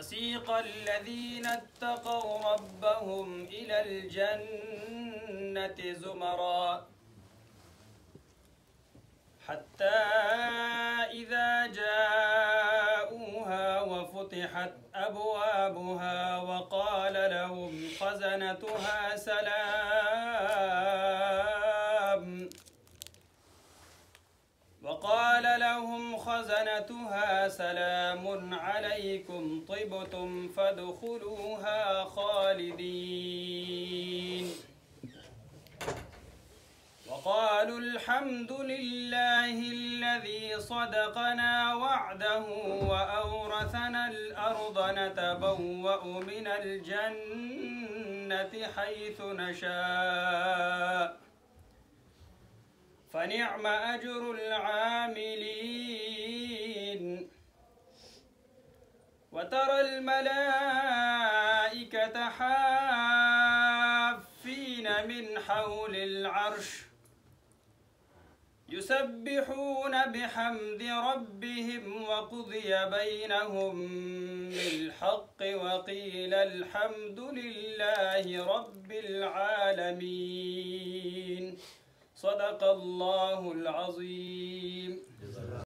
وسيق الذين اتقوا ربهم إلى الجنة زمرا حتى إذا جاءوها وفتحت أبوابها وقال لهم خزنتها سلام عليكم طبتم فادخلوها خالدين وقالوا الحمد لله الذي صدقنا وعده وأورثنا الأرض نتبوأ من الجنة حيث نشاء فنعم أجر العاملين وترى الملائكة حافين من حول العرش يسبحون بحمد ربهم وقضي بينهم بالحق وقيل الحمد لله رب العالمين صدق الله العظيم.